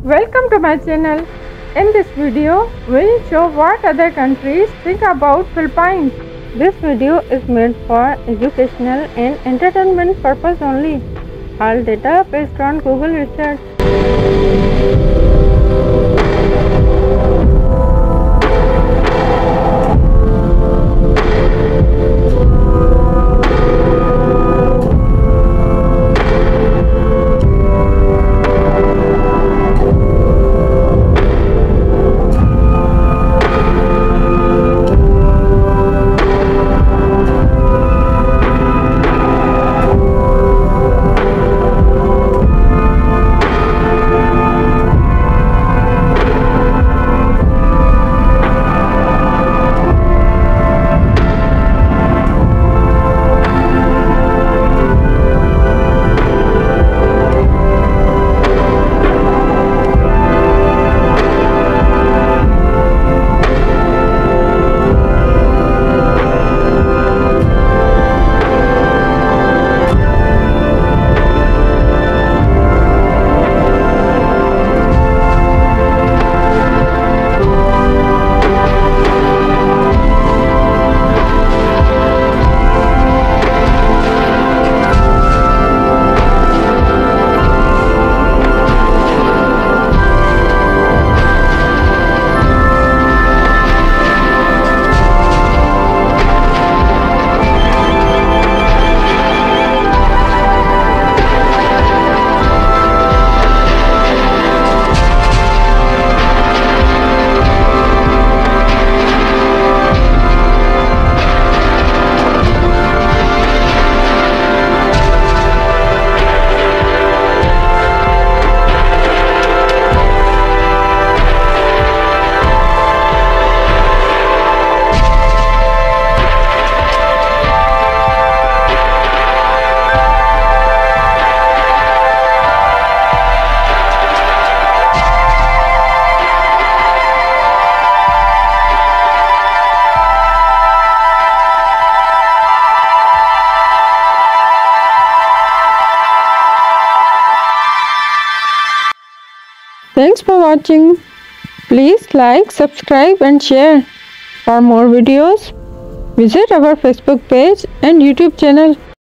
Welcome to my channel. In this video, we'll show what other countries think about Philippines. This video is made for educational and entertainment purpose only. All data based on Google research. Thanks for watching. Please like, subscribe and share. For more videos, visit our Facebook page and YouTube channel.